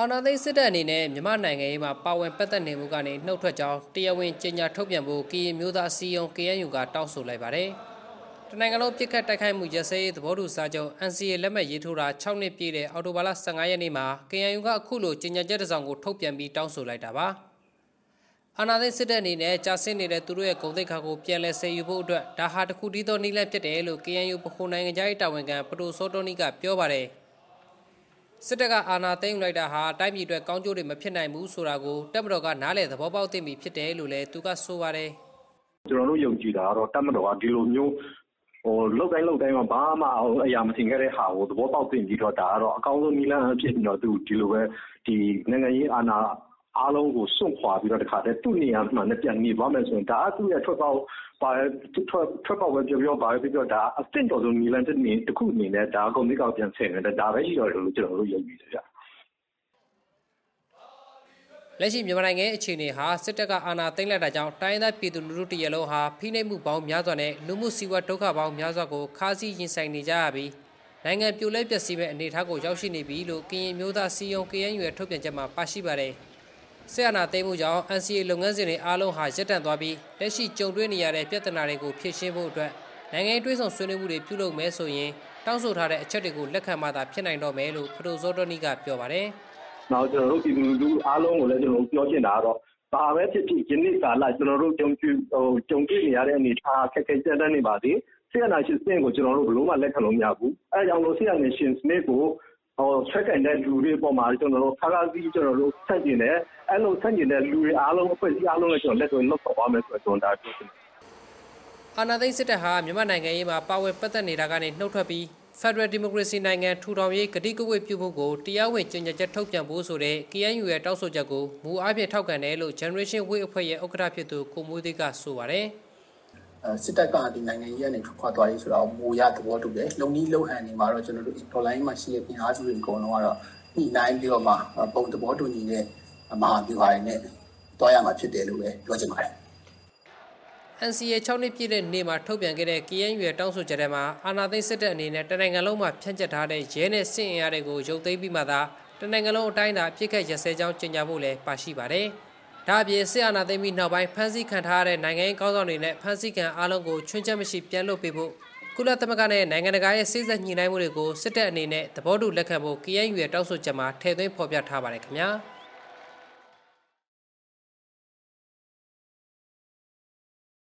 အာဏာသိမ်းစစ်တပ်အနေနဲ့မြန်မာနိုင်ငံရေးမှာပါဝင်ပတ်သက်နေမှုကနေနှုတ်ထွက်ကြောင်းတရားဝင်ကြေညာထုတ်ပြန်ဖို့ကရင်မျိုးသားအစည်းအရုံး KNU ကတောင်းဆိုလိုက်ပါတယ်။တနိုင်ငံလုံးပြစ်ခတ်တိုက်ခိုက်မှုရစဲရေးသဘောတူစာချုပ် NCA လက်မှတ်ရေးထိုးတာ6နှစ်ပြည့်တဲ့အော်တိုဘာလ15ရက်နေ့မှာ KNU ကအခုလိုကြေညာချက်တစ်စောင်ကိုထုတ်ပြန်ပြီးတောင်းဆိုလိုက်တာပါ။အာဏာသိမ်းစစ်တပ်အနေနဲ့ကြာဆင်းနေတဲ့သူတို့ရဲ့ဂုဏ်သိက္ခာကိုပြန်လည်ဆယ်ယူဖို့အတွက်ဒါဟာတစ်ခုတည်းသောနည်းလမ်းဖြစ်တယ်လို့ KNU ဗဟိုနိုင်ငံရေးတာဝန်ခံပတိုစောတောနီကပြောပါတယ်။စစ်တပ်ကအာဏာသိမ်းလိုက်တာဟာတိုင်းပြည်အတွက်ကောင်းကျိုးတွေမဖြစ်နိုင်ဘူးဆိုတာကိုတပ်မတော်ကနားလည်သဘောပေါက်သိပြီဖြစ်တယ်လို့လည်းသူကဆိုပါတယ်။ကျွန်တော်တို့ယုံကြည်တာကတော့တပ်မတော်ကဒီလိုမျိုးလောက်တိုင်းမှာဘာမှအရာမထင်ခဲ့တဲ့ဟာကိုသဘောပေါက်သိပြီးတော့ဒါကတော့အကောင်းဆုံးနည်းလမ်းဖြစ်ပြီးတော့သူဒီလိုပဲဒီနိုင်ငံရေးအာဏာအားလုံးကိုစွန့်ခွာပြီးတော့တခါတည်းသူ့နေရာမှန်နဲ့ပြန်နေသွားမယ်ဆိုရင်ဒါကသူ့ရဲ့ထွက်ပေါက်ပဲပြောပါပဲပြောဒါအသင့်တော်ဆုံးနည်းလမ်းတစ်ခုအနေနဲ့ဒါကုန်သိကောက်ပြန်ဆင်တယ်ဒါပဲရှိတော့လို့ကျွန်တော်တို့ယုံကြည်တယ်ဗျ။လက်ရှိမြန်မာနိုင်ငံအခြေအနေဟာစစ်တပ်ကအာဏာသိမ်းလိုက်တာကြောင့်တိုင်းဒေသပြည်သူလူထုတရလုံးဟာဖိနှိပ်မှုပေါင်းများစွာနဲ့လူမှုစီးပွားဒုက္ခပေါင်းများစွာကိုခါးစည်းရင်ဆိုင်နေကြရပြီးနိုင်ငံပြိုလဲပျက်စီးမဲ့အနေအထားကိုရောက်ရှိနေပြီလို့ကရင်မျိုးသားစီယုံ KNU ရဲ့ထုတ်ပြန်ချက်မှာပါရှိပါတယ်။စစ်အာဏာသိမ်းမှုကြောင့် NCA လုပ်ငန်းစဉ်တွေအားလုံးဟာရပ်တန့်သွားပြီးလက်ရှိကြုံတွေ့နေရတဲ့ပြဿနာတွေကိုဖြေရှင်းဖို့အတွက်နိုင်ငံရေးတွဲဆောင်ဆွေးနွေးမှုတွေပြုလုပ်မယ်ဆိုရင်တောင်းဆိုထားတဲ့အချက်တွေကိုလက်ခံမှသာဖြစ်နိုင်တော့မယ်လို့ဖဒိုစောတောနီကပြောပါတယ်။နောက်ကျွန်တော်တို့ပြည်သူလူထုအားလုံးကိုလည်းကျွန်တော်ပြောချင်တာကတော့ဘာပဲဖြစ်ဖြစ်ယနေ့ကာလကျွန်တော်တို့ကြုံတွေ့နေရတဲ့အနေအထားခက်ခဲကြမ်းတမ်းနေပါသေးဆရာနာရှင်စနစ်ကိုကျွန်တော်တို့ဘယ်လိုမှလက်ခံလို့မရဘူး။အဲကြောင့်လို့ဆရာနာရှင်စနစ်ကိုဆက်ကန်တဲ့လူတွေပေါ်မှာကျွန်တော်တို့ခါးစီးကျွန်တော်တို့ဆန့်ကျင်တယ်အဲလိုဆန့်ကျင်တဲ့လူတွေအားလုံးအဖွဲ့အစည်းအားလုံးလည်းကျွန်တော်လက်တွေ့လောက်ပေါ်မယ်ဆိုတော့ဒါပြောချင်တယ်။အာဏာသိမ်းစစ်တပ်ဟာမြန်မာနိုင်ငံရေးမှာပါဝင်ပတ်သက်နေတာကနေနှုတ်ထွက်ပြီးFederal Democracy နိုင်ငံထူထောင်ရေးကတိကဝတ်ပြုမှုကိုတရားဝင်ကြေညာချက်ထုတ်ပြန်ဖို့ဆိုတဲ့ KNU ရဲ့တောင်းဆိုချက်ကိုမူအားဖြင့်ထောက်ခံတယ်လို့ Generation Way အဖွဲ့ရဲ့ဥက္ကဋ္ဌဖြစ်သူကိုမိုးသေးကဆိုပါတယ်စစ်တပ်ကဒီနိုင်ငံရေးကနေထွက်ခွာသွားရေးဆိုတော့မူရသဘောတူတယ်လုံနည်းလုံဟန်နေမှာတော့ကျွန်တော်တို့ online မှာရှိတဲ့ပြင်အားစုတွေအကုန်လုံးကတော့ဒီနိုင်ပြီးတော့မှပုံသဘောတူညီတဲ့မဟာဗျူဟာတွေနဲ့တွားရမှာဖြစ်တယ်လို့ပဲပြောချင်ပါတယ် NCA 6နှစ်ပြည့်တဲ့နေ့မှာထုတ်ပြန်ခဲ့တဲ့ KNU ရဲ့တောင်းဆိုချက်ထဲမှာအာဏာသိမ်းစစ်တပ်အနေနဲ့တနိုင်ငံလုံးမှာဖြန့်ကျက်ထားတဲ့ရဲနဲ့စစ်အင်အားတွေကိုရုပ်သိမ်းပြီးမှသာတနိုင်ငံလုံးအတိုင်းအတာအပြစ်ခတ်ရစဲကြောင်းကြေညာဖို့လည်းပါရှိပါတယ်။ဒါ့အပြင်စစ်အာဏာသိမ်းပြီးနောက်ပိုင်းဖမ်းဆီးခံထားရတဲ့နိုင်ငံရေးကောင်းဆောင်တွေနဲ့ဖမ်းဆီးခံအားလုံးကိုချွင်းချက်မရှိပြန်လွှတ်ပေးဖို့ကုလသမဂ္ဂနဲ့နိုင်ငံတကာရဲ့စိစက်ညှိနှိုင်းမှုတွေကိုစစ်တပ်အနေနဲ့သဘောတူလက်ခံဖို့ KNU ရဲ့တောင်းဆိုချက်မှာထည့်သွင်းဖော်ပြထားပါတယ်ခင်ဗျာ။